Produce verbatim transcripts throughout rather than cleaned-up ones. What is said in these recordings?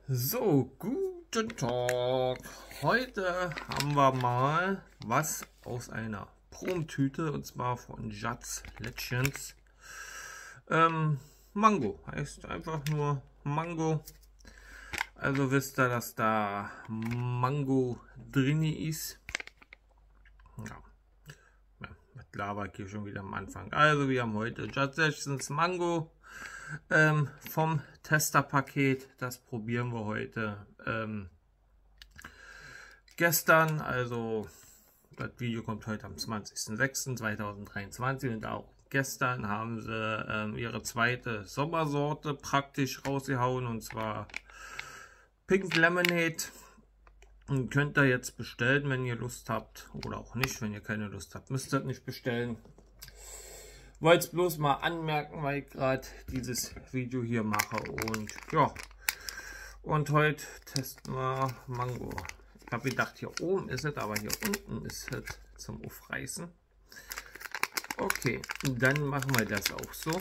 So, guten Tag. Heute haben wir mal was aus einer Promtüte, und zwar von Jatz Legends. Ähm, Mango heißt einfach nur Mango. Also wisst ihr, dass da Mango drin ist. Ja. Mit Lava hier schon wieder am Anfang. Also wir haben heute Jatz Legends Mango. Ähm, vom Testerpaket, das probieren wir heute. Ähm, gestern, also das Video kommt heute am zwanzigsten sechsten zweitausenddreiundzwanzig, und auch gestern haben sie ähm, ihre zweite Sommersorte praktisch rausgehauen, und zwar Pink Lemonade. Und könnt ihr jetzt bestellen, wenn ihr Lust habt, oder auch nicht. Wenn ihr keine Lust habt, müsst ihr nicht bestellen. Wollte es bloß mal anmerken, weil ich gerade dieses Video hier mache. Und ja, und heute testen wir Mango. Ich habe gedacht, hier oben ist es, aber hier unten ist es zum Aufreißen. Okay, dann machen wir das auch so.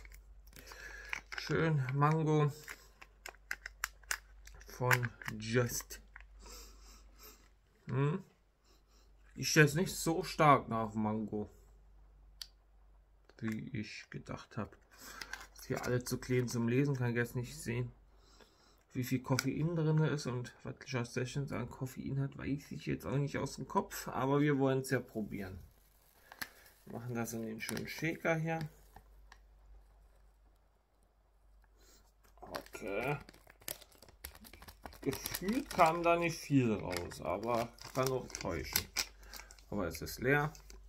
Schön Mango von Just. Hm. Ich stelle es nicht so stark nach Mango, wie ich gedacht habe. Ist hier alles zu klein zum Lesen, kann ich jetzt nicht sehen, wie viel Koffein drin ist, und was Jatz Legends an Koffein hat, weiß ich jetzt auch nicht aus dem Kopf, aber wir wollen es ja probieren. Wir machen das in den schönen Shaker hier. Okay. Gefühlt kam da nicht viel raus, aber kann auch täuschen. Aber es ist leer.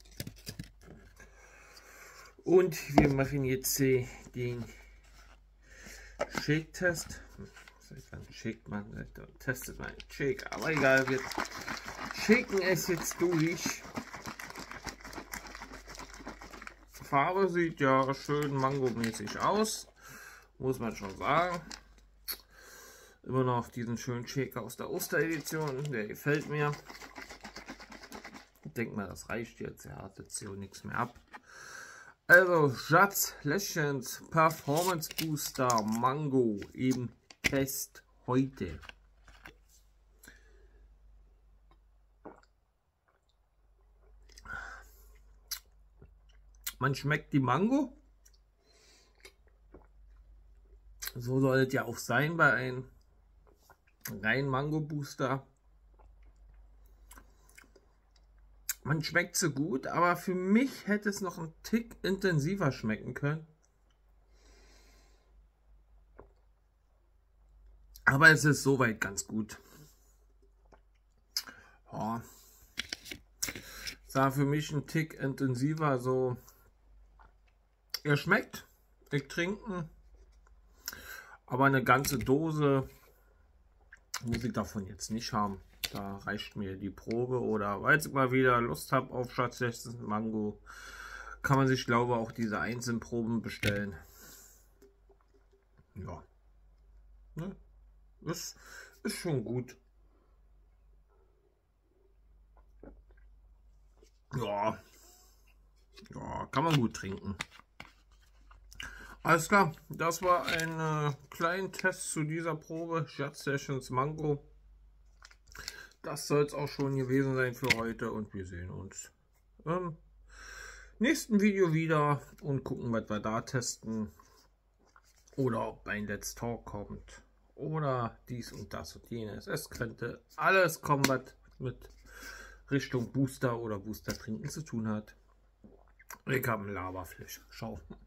Und wir machen jetzt äh, den Shake-Test. Dann shakt man, dann testet man den Shake. Aber egal, wir shaken es jetzt durch. Die Farbe sieht ja schön mangomäßig aus, muss man schon sagen. Immer noch diesen schönen Shaker aus der Osteredition, der gefällt mir. Ich denke mal, das reicht jetzt. Er hat jetzt hier nichts mehr ab. Also Jatz Legends Performance Booster Mango im Test heute. Man schmeckt die Mango. So soll es ja auch sein bei einem rein Mango Booster. Man schmeckt sie gut, aber für mich hätte es noch einen Tick intensiver schmecken können. Aber es ist soweit ganz gut. Ja. Sah für mich ein Tick intensiver, so. Er schmeckt, ich trinken, aber eine ganze Dose muss ich davon jetzt nicht haben. Da reicht mir die Probe, oder weil ich mal wieder Lust habe auf Jatz Legends Mango, kann man sich, glaube ich, auch diese einzelnen Proben bestellen. Ja, ne? ist, ist schon gut. Ja, ja, kann man gut trinken. Alles klar, das war ein äh, kleiner Test zu dieser Probe Jatz Legends Mango. Das soll es auch schon gewesen sein für heute, und wir sehen uns im nächsten Video wieder und gucken, was wir da testen, oder ob ein Let's Talk kommt oder dies und das und jenes. Es könnte alles kommen, was mit Richtung Booster oder Booster trinken zu tun hat. Ich habe einen Lavaflash. Schau.